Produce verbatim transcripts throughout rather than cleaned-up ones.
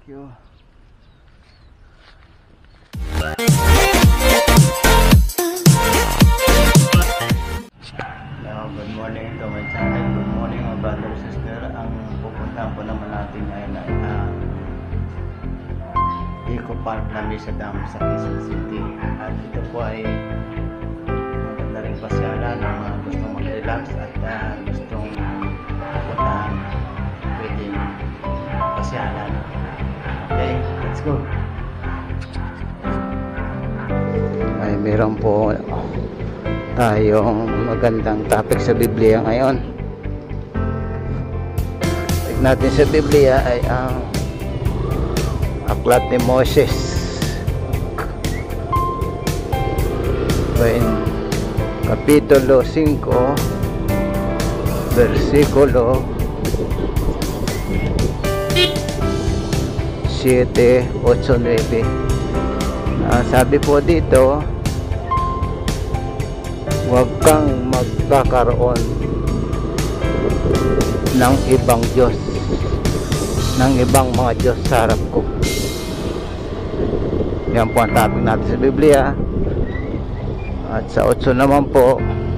you. Now, good morning to my channel. Good morning mga brother sister. Ang pupuntahan po naman natin ngayon ay uh, Eco Park na Mesa Dam sa Quezon City. At ito po ay maganda rin pasyalan ng mga gustong mag-relax at uh, gustong pupuntahan, pwedeng pasyalan. Okay, let's go. Ay meron po tayong magandang topic sa Biblia ngayon. Tignan natin sa Biblia ay ang Aklat ni Moses. In Kapitulo five, versikulo seven, eight, nine. Uh, sabi po dito, huwag kang magkakaroon ng ibang Diyos, ng ibang mga Diyos sa harap ko. Yan po ang topic natin sa Biblia. At sa otso naman po,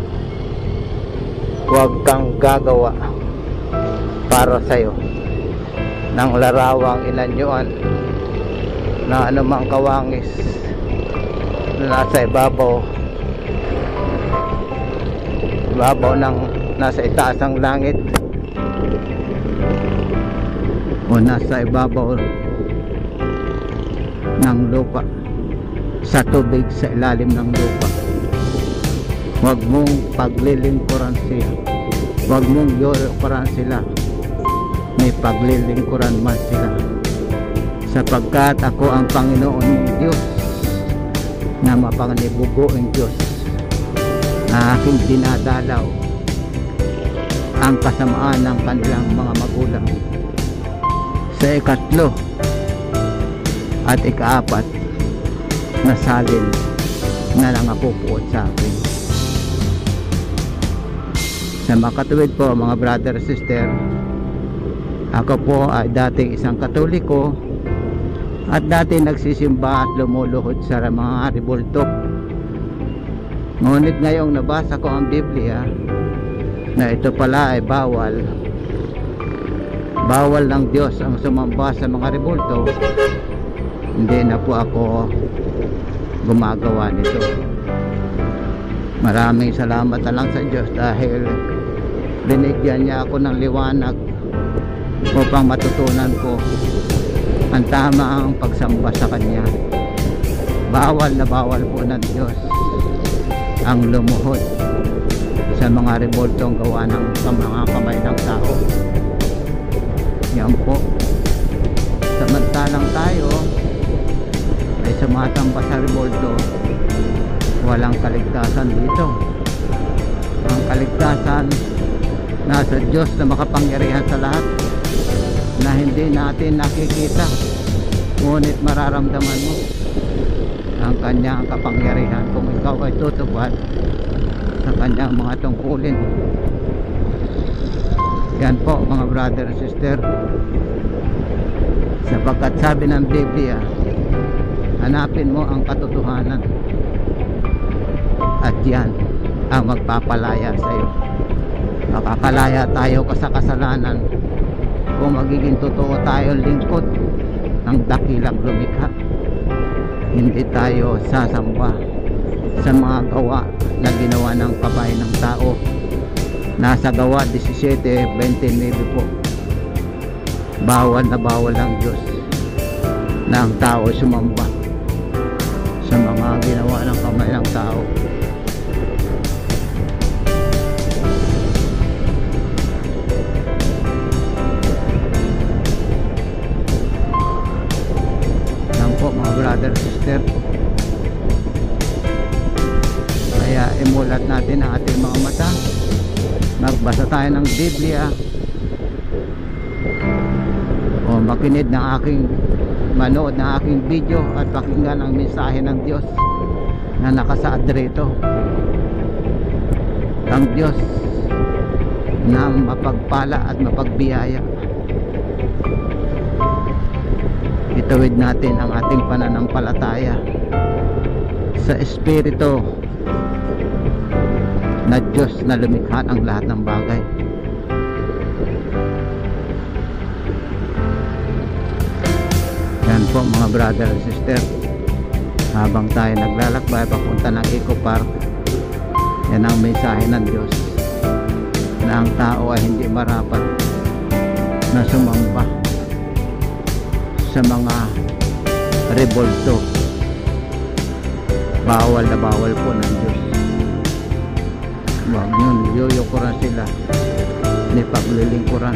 huwag kang gagawa para sa'yo ng larawang inanyuan na anumang kawangis na nasa ibabaw ibabaw ng nasa itaas ng langit o nasa ibabaw ng lupa, sa tubig sa ilalim ng lupa. Huwag mong paglilingkuran sila, huwag mong yoyokuran sila, may paglilingkuran man sila, sapagkat ako ang Panginoon mong Diyos na mapanganibugoing Diyos, na aking dinadalaw ang kasamaan ng kanilang mga magulang. Sa ikatlo at ikaapat na salin na nangapupuot sa akin. Sa makatuwid po mga brother sister, ako po ay dating isang Katoliko at dati nagsisimba at lumuluhod sa mga rebulto. Ngunit ngayong nabasa ko ang Biblia na ito pala ay bawal bawal ng Diyos ang sumamba sa mga rebulto, hindi na po ako gumagawa nito. Maraming salamat na lang sa Diyos dahil binigyan niya ako ng liwanag upang matutunan ko ang tamang pagsamba sa Kanya. Bawal na bawal po ng Diyos ang lumuhod sa mga rebultong gawa ng mga kamay ng tao. Yan po. Samantalang tayo ay sumasamba sa rebulto, walang kaligtasan dito. Ang kaligtasan nasa Diyos na makapangyarihan sa lahat, na hindi natin nakikita, ngunit mararamdaman mo ang kanyang kapangyarihan kung ikaw ay tutupad sa kanyang mga tungkulin. Yan po mga brother and sister, sapagkat sabi ng Biblia, hanapin mo ang katotohanan at yan ang magpapalaya sa iyo. Makakalaya tayo sa kasalanan kung magiging totoo tayo lingkod ng dakilang lumikha. Hindi tayo sasamba sa mga gawa na ginawa ng kabay ng tao. Nasa Gawa seventeen twenty-nine po, bawal na bawal ng Diyos na ang tao sumamba sa mga ginawa ng kamay ng tao. Yan po mga brother sister, kaya imulat natin ang ating mga mata, magbasa tayo ng Biblia o makinig ng aking manood ng aking video at pakinggan ang mensahe ng Diyos na nakasaad rito. Ang Diyos na mapagpala at mapagbiyaya. Itawid natin ang ating pananampalataya sa Espiritu na Diyos na lumikha ng lahat ng bagay. Yan po mga brother and sister, habang tayo naglalakbay papunta ng Eco Park, yan ang mensahe ng Diyos na ang tao ay hindi marapat na sumamba sa mga rebolto. Bawal na bawal po ng Diyos. Huwag yun, yuyukuran sila ni paglilingkuran,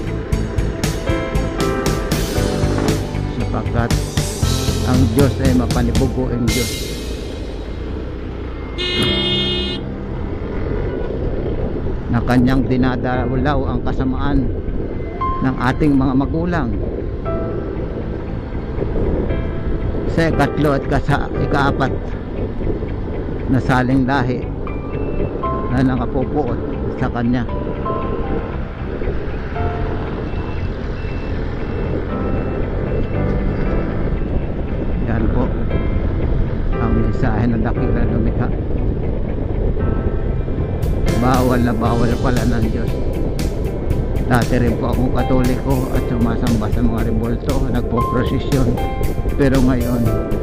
sapagkat ang Diyos ay mapanibuguing Diyos. Na kanyang dinadalaw ang kasamaan ng ating mga magulang sa ikatlo at kasa, ikaapat na saling lahi na nakapupuot sa kanya. Yan po ang mensahe ng dakilang lumikha. Bawal na bawal pala ng Diyos. Dati rin po akong Katoliko at sumasamba sa mga rebolto, nagpo-prosesyon, pero ngayon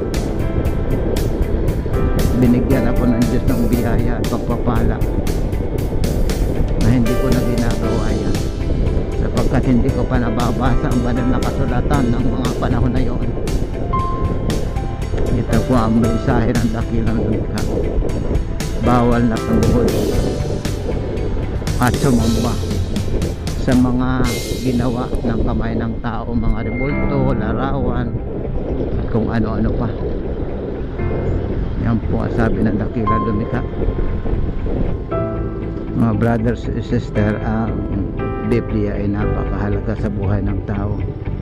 binigyan ako ng Diyos ng biyaya at pagpapala na hindi ko na ginagawa yan, sapagkat hindi ko pa nababasa ang banal na kasulatan ng mga panahon na yon. Ito po ang mensahe ng dakilang lumikha. Bawal na tumuhod at sumamba sa mga ginawa ng kamay ng tao, mga rebolto, larawan at kung ano-ano pa. Yan po ang sabi ng dakilang lumikha. Mga brothers and sister, ang Biblia ay napakahalaga sa buhay ng tao.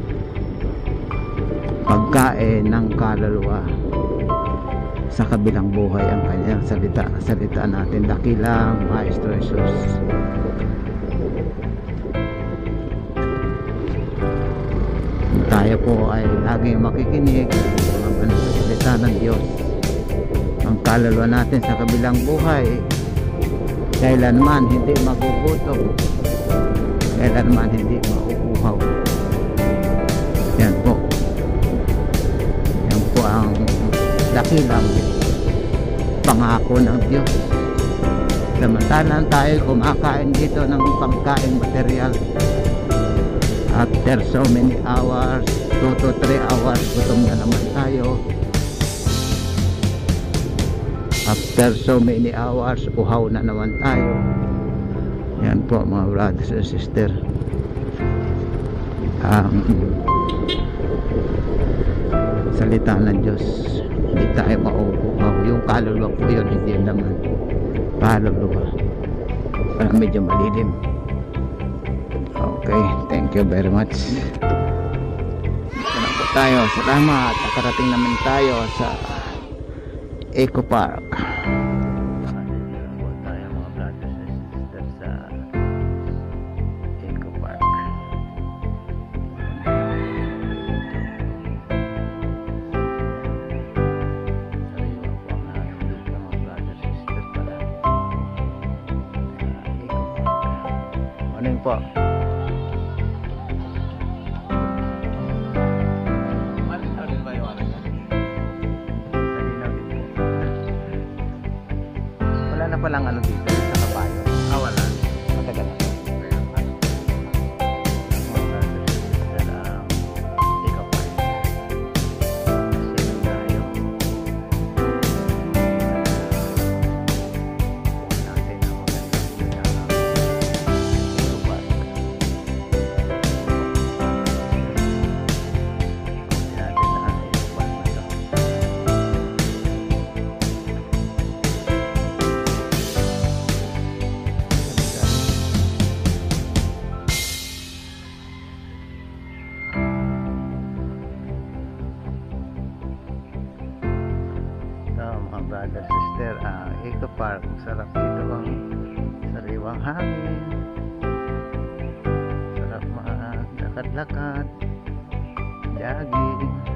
Pagkain ng kaluluwa sa kabilang buhay ang kanyang salita. Salita natin, dakilang Maestro Jesus. Tayo po ay laging makikinig sa mga banal na salita ng Diyos. Ang kaluluwa natin sa kabilang buhay kailanman hindi magugutom, kailanman hindi mauuhaw. Yan po, yan po ang dakilang pangako ng Diyos. Samantalang tayo kumakain dito ng pangkain material, after so many hours, two to three hours, gutom na naman tayo. After so many hours, uhaw na naman tayo. Yan po mga brothers and sisters, ang salita ng Diyos. Hindi tayo mauuhaw. Yung kaluluwa po yun, hindi naman kaluluwa. Parang medyo malilim. Okay, thank you very much. Dito na po tayo. Salamat. Nakarating naman tayo sa Eco Park. Nakarating po tayo mga brothers and sisters sa Eco Park. Sariwa po ang hanap dito mga brothers and sisters pala. Eco Park. Ano yun po? Palang ano dito sa kabayo. Ah, wala. Matagal na. Brother, sister, ang uh, Eco Park. Sarap dito ang sariwang hangin. Sarap maglakad-lakad, jogging.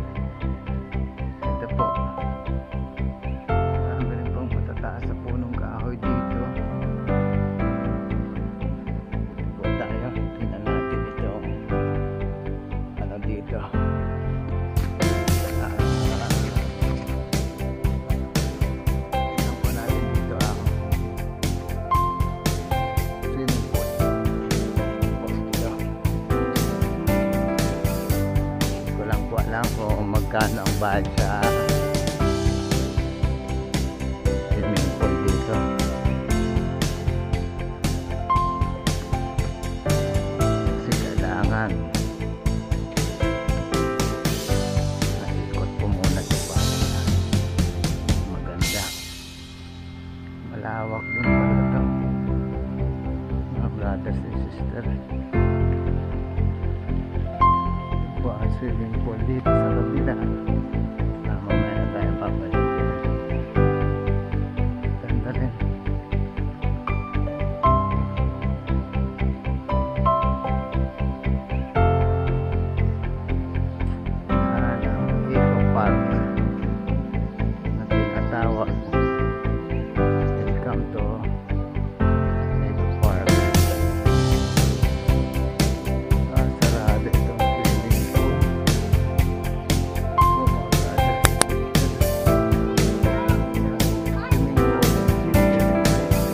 magkano ang bayad sa swimming pool dito. Kasi kailangan naikot po muna sa para maganda. Malawak din pala ito, mga brothers and sisters. Buwan swimming pool dito sa kabila. Ah, mamaya na tayo papalik. Ganda rin. Ah, ang Eco Park na tinatawag. Welcome to Eco Park. Ah, sarado itong swimming pool. Oh, mga brothers. Swimming pool.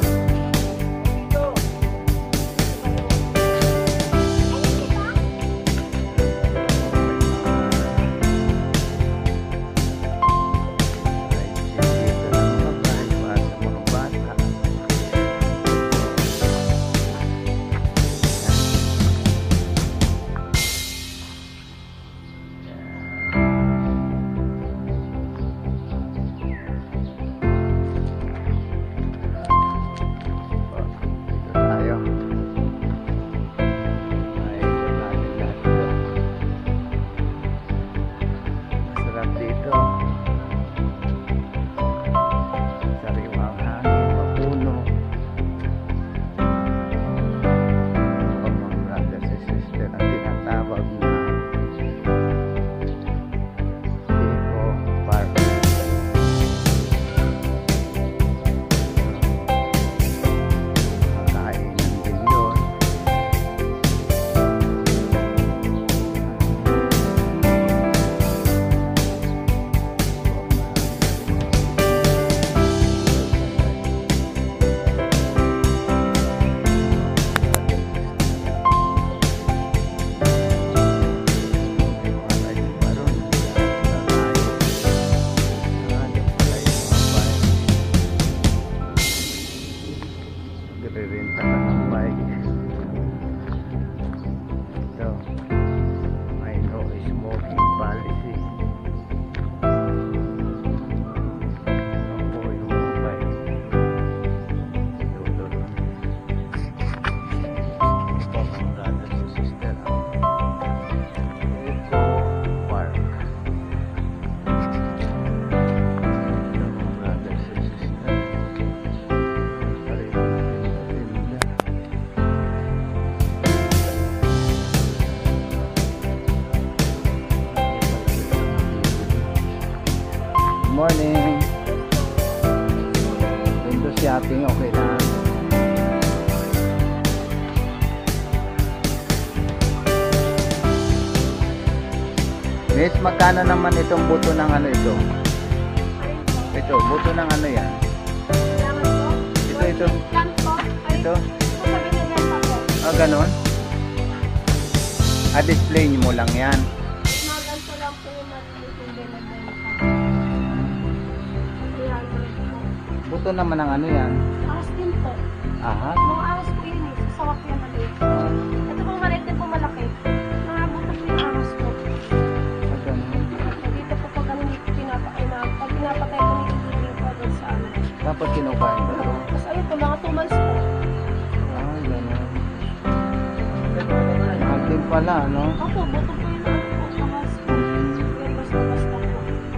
Masarap dito. Sariwang hangin, mapuno. O mga brothers and sisters, ang tinatawag na Eco Park. Makakainan din yun. Nagre-renta ka ng bike. Ito, may no smoking policy. Ito po yung mga bike. Dulo rin. Ito mga brothers and sisters, ang Eco Park. Ito mga brothers and sisters. Good morning. Window shopping, okay lang. Miss, magkano naman itong buto ng ano ito? Ito, buto ng ano yan? Ito, ito. Ito. Ah, ganon? Ah, display mo lang yan. Buto naman ng ano yan? Ahas din po. Ahas? Mga ahas po yun eh. Sasawak yan maliit. Ito pong maliit din po malaki. Mga buto po yung ahas po. Ah, ganon. Dito po pag ano pinapa, ay, na, pag pinapatay po nito yung po doon sa ano. Tapos kinukain ko ito. Tapos ayun po, mga two months po. Ah, ganon. Mahal din pala, no? Opo, buto po yung ano po, ahas po. Yung basta-basta po.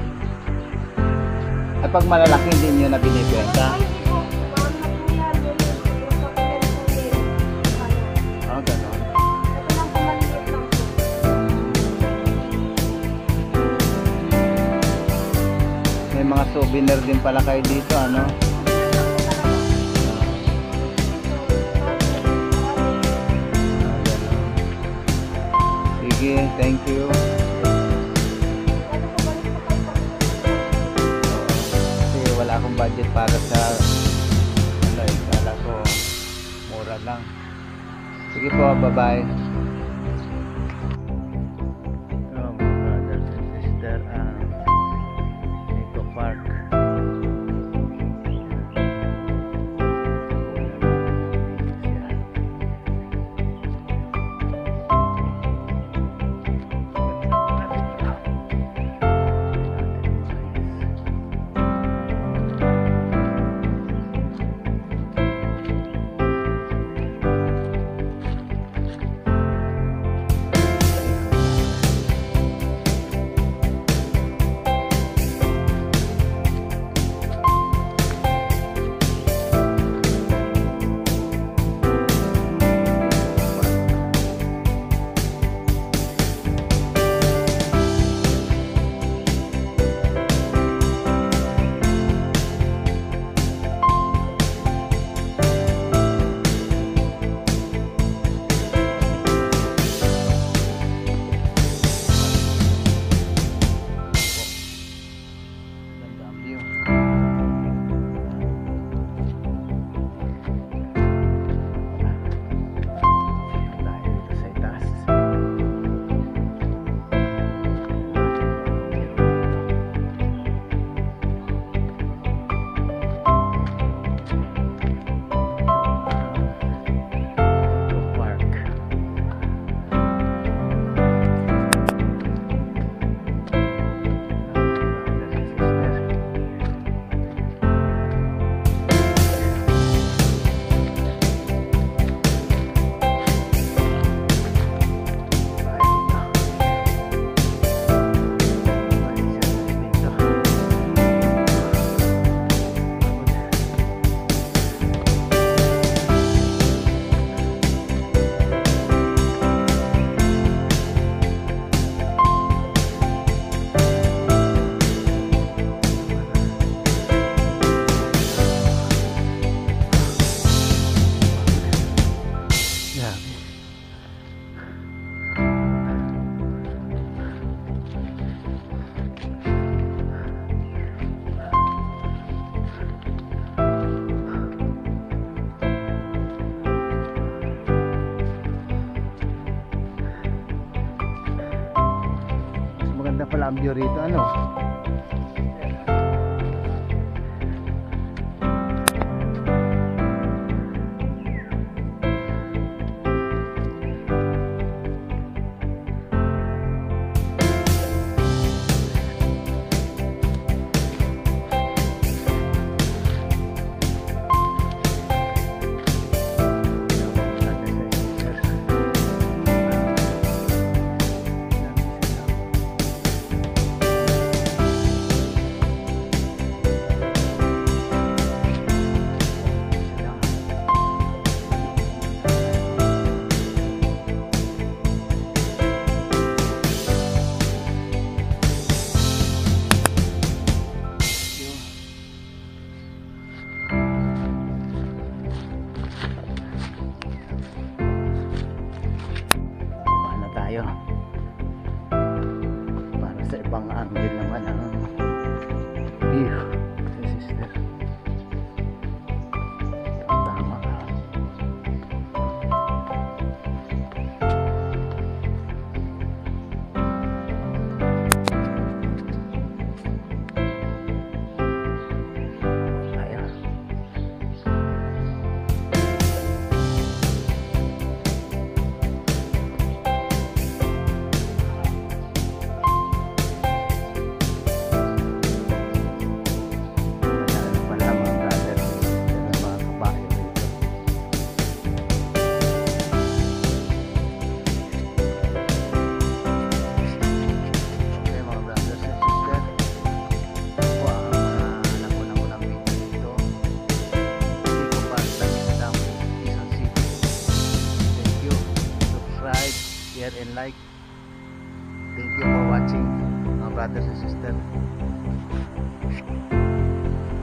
At pag malalaki hindi nyo na binibenta? Ay, hindi po. Mga anak po yan. Yun yun. Yung sa pagkain po yun. Ano. Ah, ganon. Ito lang po, maliit lang po. May mga souvenir din pala kayo dito, ano? Ah, ganon. Sige, thank you. Kasi wala akong budget para sa ano, eh, kala ko mura lang. Sige po, bye-bye. Oh, mga brothers and sisters, ah, Maganda pala ang view rito, ano? Tayo para sa ibang angle naman ang view. Sister, tama ka. Tayo. Share and like. Thank you for watching, mga brothers and sisters.